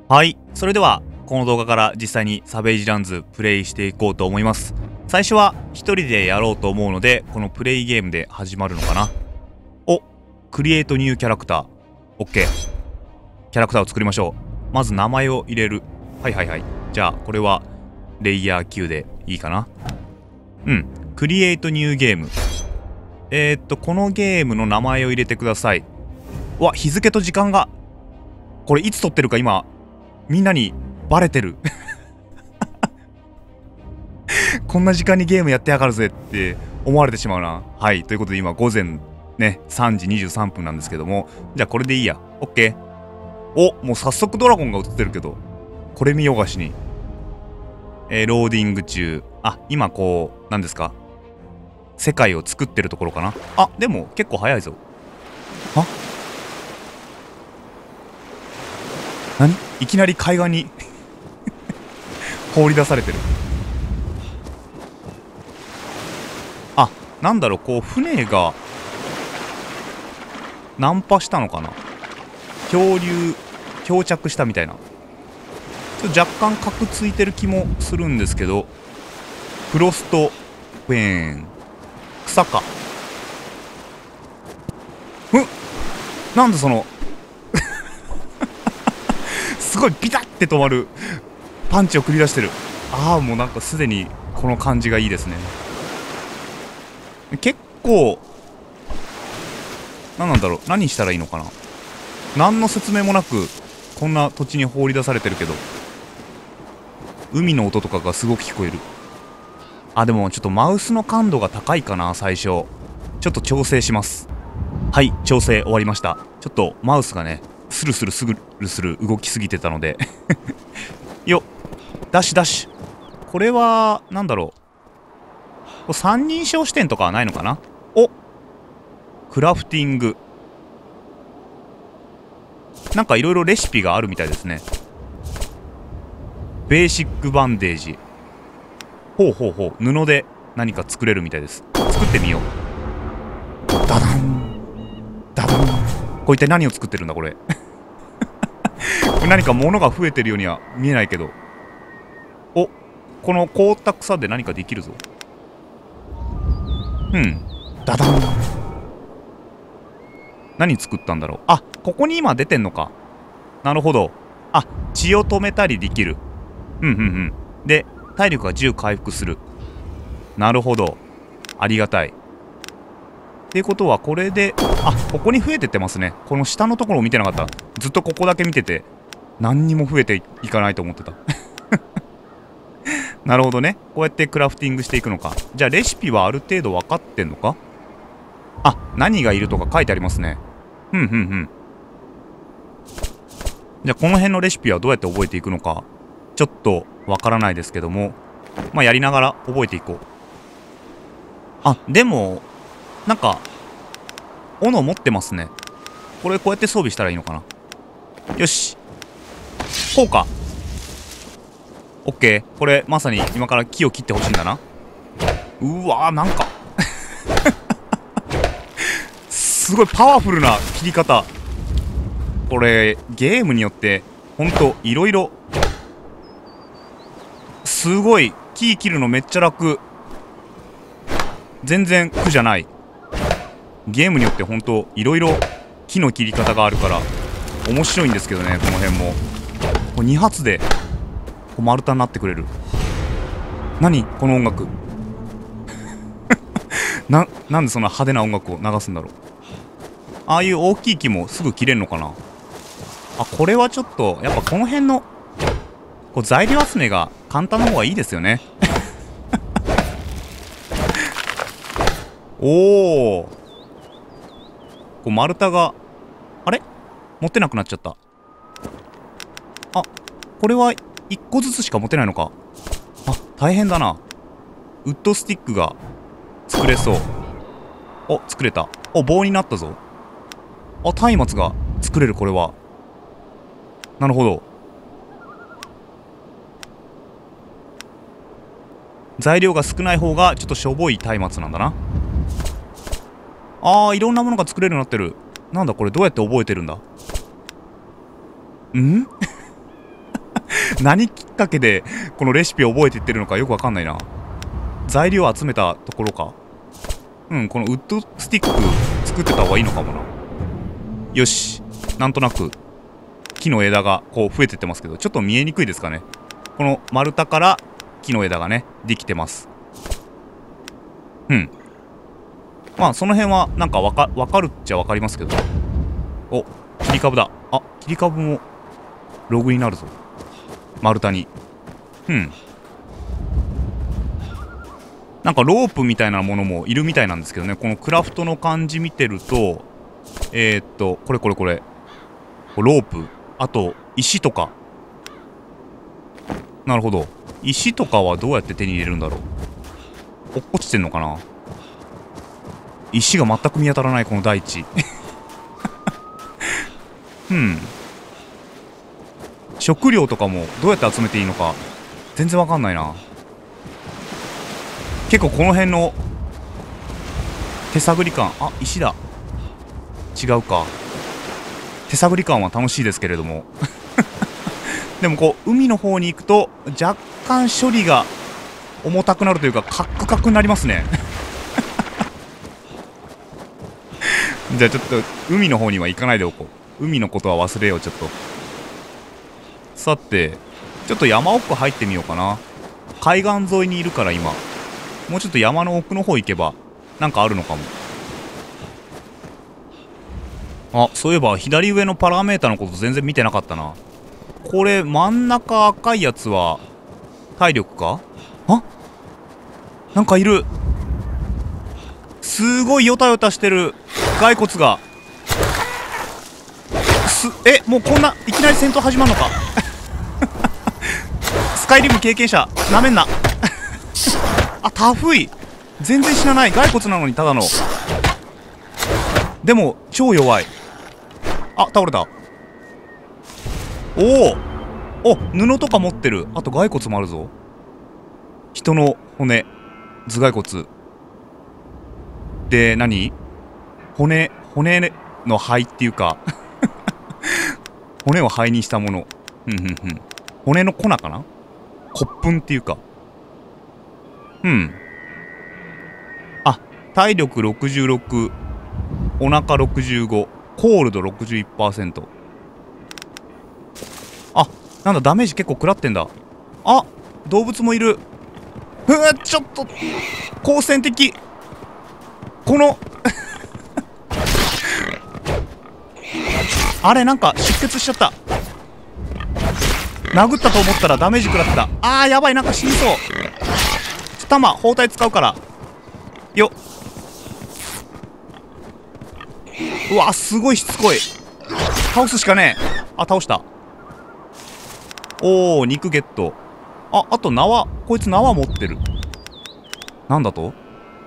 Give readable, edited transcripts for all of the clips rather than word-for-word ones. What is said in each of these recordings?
はい。それでは、この動画から実際にサベージランズプレイしていこうと思います。最初は一人でやろうと思うので、このプレイゲームで始まるのかな。お、クリエイトニューキャラクター。OK。キャラクターを作りましょう。まず名前を入れる。はいはいはい。じゃあ、これは、レイヤー9でいいかな。うん。クリエイトニューゲーム。このゲームの名前を入れてください。うわ、日付と時間が。これいつ撮ってるか今、みんなにバレてる。こんな時間にゲームやってやがるぜって思われてしまうな。はい。ということで今午前ね、3時23分なんですけども。じゃあこれでいいや。OK。お、もう早速ドラゴンが映ってるけど。これ見よがしに。ローディング中。あ、今こう、何ですか。世界を作ってるところかな。あ、でも結構早いぞ。は？何？いきなり海岸に放り出されてる。あ、なんだろう、こう船がナンパしたのかな。漂着したみたいな。ちょっと若干カクついてる気もするんですけど。フロストフェーン。草か。なんでそのすごいビタッて止まるパンチを繰り出してる。ああ、もうなんかすでにこの感じがいいですね。結構何なんだろう、何したらいいのかな。何の説明もなくこんな土地に放り出されてるけど、海の音とかがすごく聞こえる。あ、でもちょっとマウスの感度が高いかな。最初ちょっと調整します。はい、調整終わりました。ちょっとマウスがね、スルスル動きすぎてたのでよっ、ダッシュダッシュ。これはなんだろう、三人称視点とかはないのかな。お、クラフティング。なんかいろいろレシピがあるみたいですね。ベーシックバンデージ。ほうほうほう、布で何か作れるみたいです。作ってみよう。ダダンダダン。これ一体何を作ってるんだこれ。何か物が増えてるようには見えないけど。お、この凍った草で何かできるぞ。ダダン。何作ったんだろう。あ、ここに今出てんのか。なるほど。あ、血を止めたりできる。で、体力が10回復する。なるほど。ありがたい。っていうことはこれで、あ、ここに増えてってますね。この下のところを見てなかった。ずっとここだけ見てて何にも増えていかないと思ってた。なるほどね。こうやってクラフティングしていくのか。じゃあレシピはある程度分かってんのか。あ、何がいるとか書いてありますね。じゃあこの辺のレシピはどうやって覚えていくのかちょっとわからないですけども、まあやりながら覚えていこう。あ、でもなんか斧持ってますね。これこうやって装備したらいいのかな。よし、こうか。オッケー。これまさに今から木を切ってほしいんだな。うわー、なんかすごいパワフルな切り方。これゲームによってほんといろいろ。すごい木切るのめっちゃ楽。全然苦じゃない。ゲームによってほんといろいろ木の切り方があるから面白いんですけどね。この辺もこれ2発でこう丸太になってくれる。何この音楽。なんでそんな派手な音楽を流すんだろう。ああいう大きい木もすぐ切れるのかな。あ、これはちょっとやっぱこの辺のこう材料集めが簡単な方がいいですよね。おお、こう丸太があれ持ってなくなっちゃった。あ、これは1個ずつしか持てないのか。あ、大変だな。ウッドスティックが作れそう。お、作れた。お、棒になったぞ。あ、松明が作れる。これはなるほど。材料が少ない方がちょっとしょぼい松明なんだな。あー、いろんなものが作れるようになってる。なんだこれ、どうやって覚えてるんだ。 何きっかけでこのレシピを覚えていってるのかよくわかんないな。材料を集めたところか。うん、このウッドスティック作ってた方がいいのかもな。よし。なんとなく木の枝がこう増えてってますけど、ちょっと見えにくいですかね。この丸太から木の枝がね、できてます。うん。まあ、その辺はなんかわかるっちゃわかりますけど。お、切り株だ。あ、切り株もログになるぞ。丸太に。うん。なんかロープみたいなものもいるみたいなんですけどね。このクラフトの感じ見てると、これ。ロープ。あと、石とか。なるほど。石とかはどうやって手に入れるんだろう。落っこちてんのかな。石が全く見当たらないこの大地。うん。食料とかもどうやって集めていいのか全然わかんないな。結構この辺の手探り感。あ、石だ。違うか。手探り感は楽しいですけれども。でもこう海の方に行くと若干処理が重たくなるというかカックカクになりますね。じゃあちょっと海の方には行かないでおこう。海のことは忘れよう。ちょっとさて、ちょっと山奥入ってみようかな。海岸沿いにいるから今。もうちょっと山の奥の方行けばなんかあるのかも。あ、そういえば左上のパラメータのこと全然見てなかったな。これ真ん中赤いやつは体力か。あ、なんかいる。すごいヨタヨタしてる骸骨が。もうこんないきなり戦闘始まるのか。スカイリム経験者なめんな。あ、タフい。全然死なない。骸骨なのにただの。でも超弱い。あ、倒れた。お、布とか持ってる。あと骸骨もあるぞ。人の骨、頭蓋骨で、骨の灰っていうか。骨を灰にしたもの。骨の粉かな。骨粉っていうか。あ、体力66、お腹65、コールド 61%。あ、なんだ、ダメージ結構食らってんだ。あ、動物もいる。ちょっと好戦的。このあれ、なんか出血しちゃった。殴ったと思ったらダメージ食らってた。あー、やばい。なんか死にそう。弾包帯使うからよっ。うわ、すごいしつこい。倒すしかねえ。あ、倒した。おー、肉ゲット。あと縄。こいつ縄持ってる。なんだと。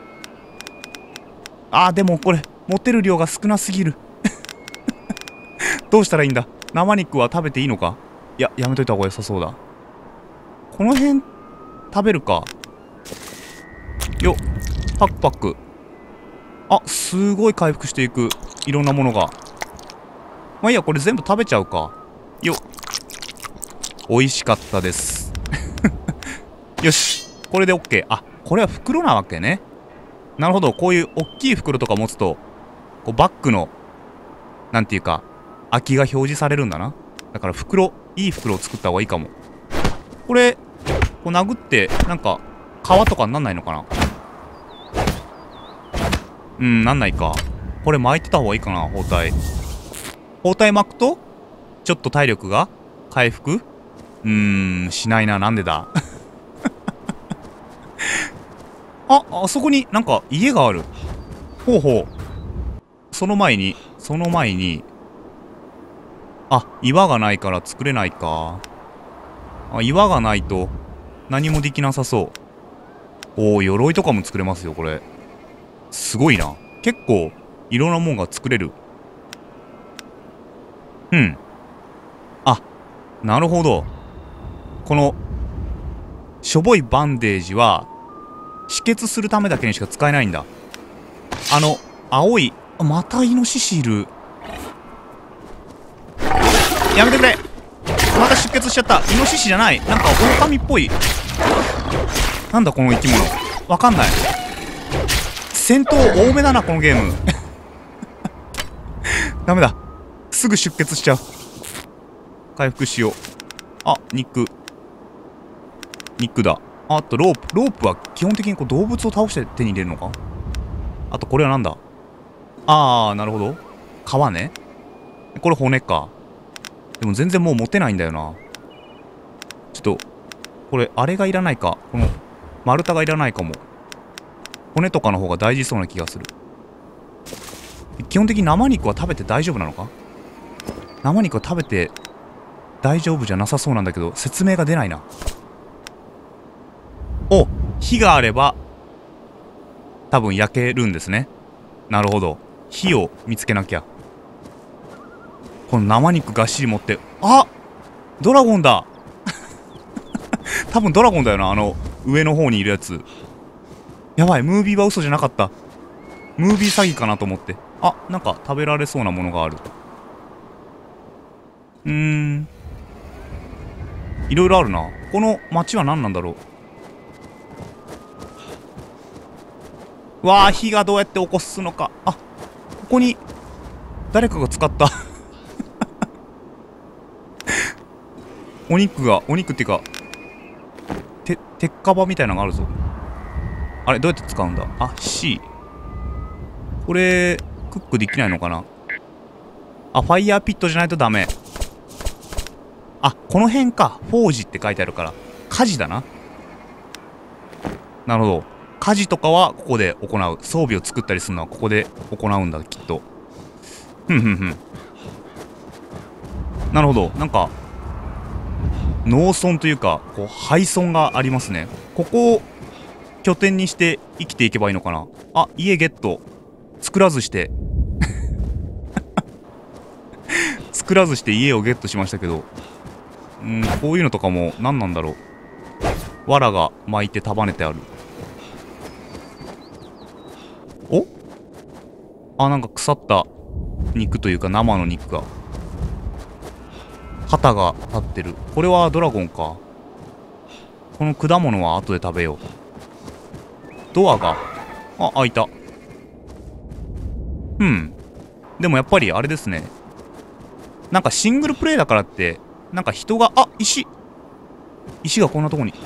でもこれ持ってる量が少なすぎる。どうしたらいいんだ。生肉は食べていいのか。いや、やめといた方が良さそうだ。この辺食べるか。よっ、パクパク。あ、すごい回復していく。いろんなものが。まあいいや、これ全部食べちゃうか。よっ。美味しかったです。よし。これで OK。あ、これは袋なわけね。なるほど。こういう大きい袋とか持つと、こうバッグの、なんていうか、空きが表示されるんだな。だからいい袋を作った方がいいかも。これ、こう殴って、なんか、皮とかになんないのかな。なんないか。これ巻いてた方がいいかな、包帯。包帯巻くと、ちょっと体力が回復しないな。なんでだ。あそこになんか家がある。ほうほう。その前に、岩がないから作れないか。岩がないと何もできなさそう。鎧とかも作れますよ、これ。すごいな。結構、いろんなもんが作れる。なるほど。この、しょぼいバンデージは、止血するためだけにしか使えないんだ。青い、またイノシシいる。やめてくれ。またた出血しちゃった。イノシシじゃない。なんか狼っぽい。なんだこの生き物。わかんない。戦闘多めだなこのゲーム。ダメだ。すぐ出血しちゃう。回復しよう。あ、肉だ。あとロープは基本的にこう動物を倒して手に入れるのか。あとこれはなんだ。あー、なるほど。皮ね。これ骨か。でも全然もう持てないんだよな。ちょっとこれあれがいらないか。この丸太がいらないかも。骨とかの方が大事そうな気がする。基本的に生肉は食べて大丈夫なのか。生肉は食べて大丈夫じゃなさそうなんだけど、説明が出ないな。お、火があれば多分焼けるんですね。なるほど。火を見つけなきゃ。この生肉がっしり持って、あ、ドラゴンだ。多分ドラゴンだよな、あの上の方にいるやつ。やばい、ムービーは嘘じゃなかった。ムービー詐欺かなと思って。あ、なんか食べられそうなものがある。いろいろあるな。この町は何なんだろう。わあ、火がどうやって起こすのか。あ、ここに誰かが使ったお肉っていうか鉄皮みたいなのがあるぞ。あれどうやって使うんだ。あ、 C。 これクックできないのかな。あ、ファイヤーピットじゃないとダメ。あ、この辺か。フォージって書いてあるから火事だな。なるほど。火事とかはここで行う。装備を作ったりするのはここで行うんだきっと。なるほど。なんか農村というかこう廃村がありますね。ここを拠点にして生きていけばいいのかな。あ、家ゲット。作らずして作らずして家をゲットしましたけど、こういうのとかも何なんだろう。藁が巻いて束ねてある。お、あ、なんか腐った肉というか生の肉が、旗が立ってる。これはドラゴンか。この果物は後で食べよう。ドアが、あ、開いた。でもやっぱりあれですね。なんかシングルプレイだからってなんか人が、あ、石がこんなとこに。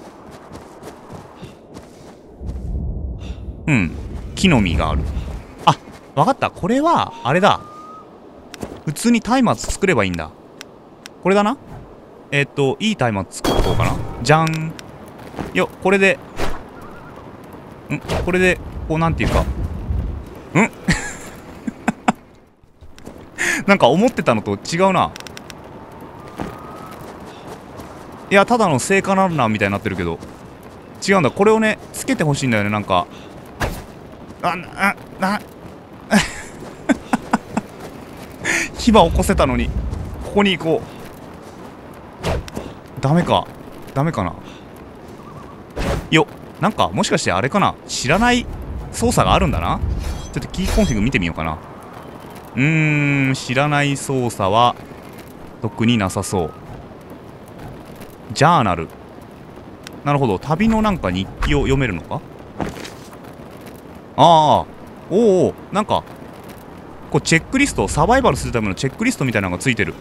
木の実がある。あ、わかった。これはあれだ。普通に松明作ればいいんだ。これだな。いい松明作っとこうかな。じゃんよ。これでこれでこうなんていうかなんか思ってたのと違うな。いや、ただの聖火ランナーみたいになってるけど違うんだ。これをねつけてほしいんだよね。なんか火は起こせたのにここに行こう。ダメかな。よ、なんかもしかしてあれかな。知らない操作があるんだな。ちょっとキーコンフィグ見てみようかな。知らない操作は特になさそう。ジャーナル。なるほど。旅のなんか日記を読めるのか。ああ、お、なんかこうチェックリスト、サバイバルするためのチェックリストみたいなのがついてる。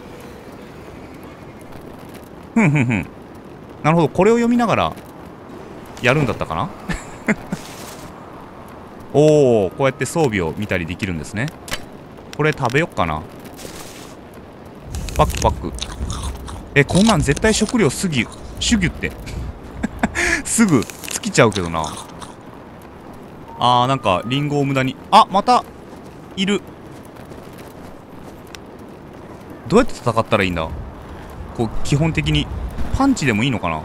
なるほど。これを読みながらやるんだったかな。おお、こうやって装備を見たりできるんですね。これ食べよっかな。パク。こんなん絶対食料主義ってすぐ尽きちゃうけどな。なんかリンゴを無駄に。あ、またいる。どうやって戦ったらいいんだ。こう基本的にパンチでもいいのかな。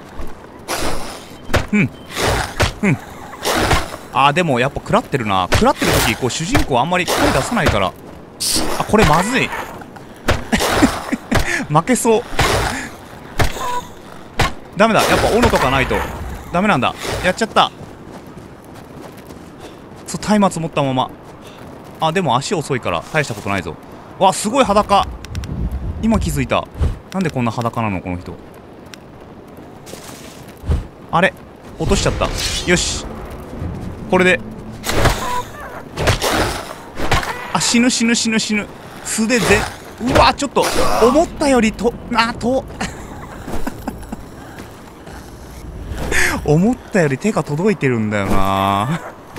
でもやっぱ食らってるな。食らってる時こう主人公あんまり声出さないから。これまずい。負けそう。ダメだ。やっぱ斧とかないとダメなんだ。やっちゃった。そう、松明持ったまま。でも足遅いから大したことないぞ。わ、すごい裸。今気づいた。 なんでこんな裸なのこの人。あれ落としちゃった。よし、これで。あ、死ぬ死ぬ死ぬ死ぬ。素手で。うわ、ちょっと思ったより思ったより手が届いてるんだよな。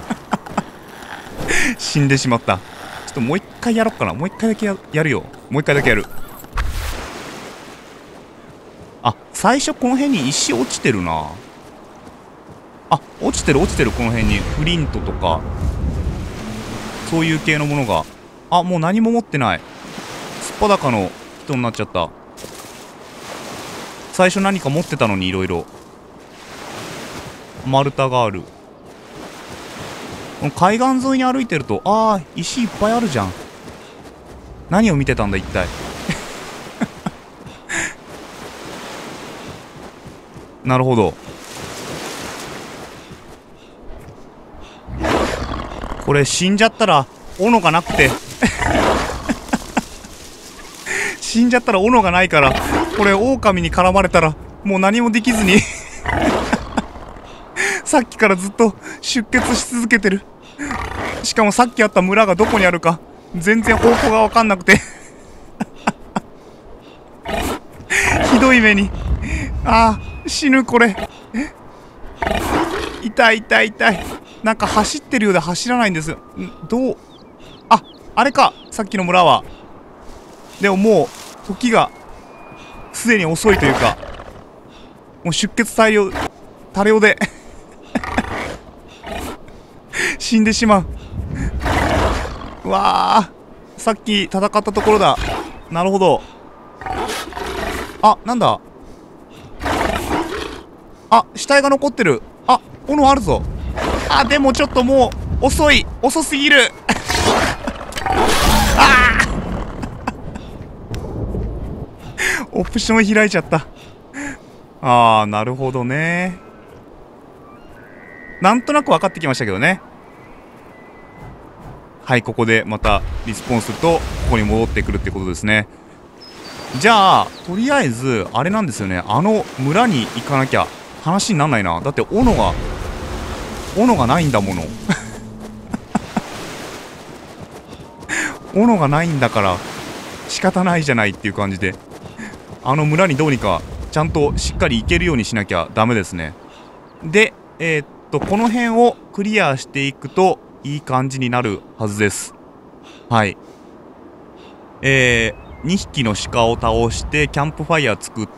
死んでしまった。ちょっともう一回やろっかな。もう一回だけやるよ。もう一回だけやる。あ、最初この辺に石落ちてるな。あ、落ちてる落ちてる。この辺にフリントとかそういう系のものが。あ、もう何も持ってない。すっぱだかの人になっちゃった。最初何か持ってたのにいろいろ。丸太がある。この海岸沿いに歩いてると、ああ、石いっぱいあるじゃん。何を見てたんだ一体。なるほど。これ死んじゃったら斧がなくて死んじゃったら斧がないから、これ狼に絡まれたらもう何もできずにさっきからずっと出血し続けてる。しかもさっきあった村がどこにあるか全然方向が分かんなくてひどい目に。ああ、死ぬこれ。痛い痛い痛い。なんか走ってるようで走らないんですよ。どう、あ、あれかさっきの村は。でももう時がすでに遅いというか、もう出血多量で死んでしまう。うわあ、さっき戦ったところだ。なるほど。あ、なんだ。あ、死体が残ってる。あ、斧あるぞ。あ、でもちょっともう遅すぎるああオプション開いちゃった。ああ、なるほどね。なんとなく分かってきましたけどね。はい、ここでまたリスポンするとここに戻ってくるってことですね。じゃあとりあえずあれなんですよね。あの村に行かなきゃ話になんないな。だって斧がないんだもの斧がないんだから仕方ないじゃないっていう感じで、あの村にどうにかちゃんとしっかり行けるようにしなきゃダメですね。でこの辺をクリアしていくといい感じになるはずです。はい。2匹の鹿を倒してキャンプファイヤー作って、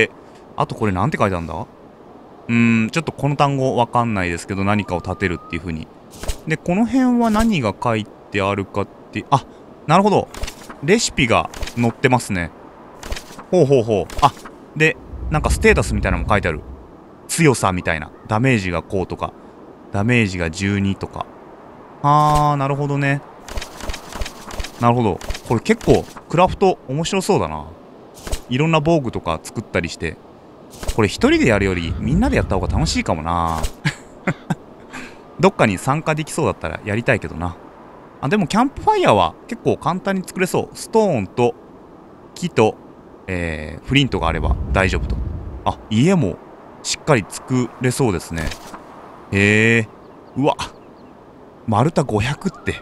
あとこれなんて書いてあるんだ。ちょっとこの単語わかんないですけど、何かを立てるっていう風に。でこの辺は何が書いてあるかって、あ、なるほど、レシピが載ってますね。ほうほうほう。あ、でなんかステータスみたいなのも書いてある。強さみたいな、ダメージがこうとか、ダメージが12とか。あー、なるほどね。なるほど。これ結構クラフト面白そうだな。いろんな防具とか作ったりして。これ一人でやるよりみんなでやった方が楽しいかもなどっかに参加できそうだったらやりたいけどな。あ、でもキャンプファイヤーは結構簡単に作れそう。ストーンと木と、フリントがあれば大丈夫と。あ、家もしっかり作れそうですね。へえ。うわ、丸太500って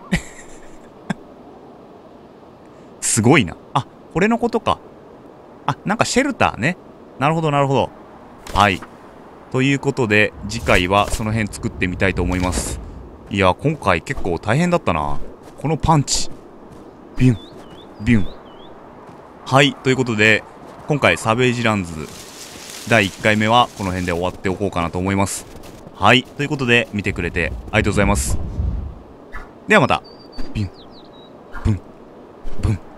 すごいな。あ、これのことか。あ、なんかシェルターね。なるほどなるほど。はい。ということで次回はその辺作ってみたいと思います。いや、今回結構大変だったな。このパンチビュンビュン。はい、ということで今回サベージランズ第1回目はこの辺で終わっておこうかなと思います。はい、ということで見てくれてありがとうございます。ではまた。ビュンブンブン。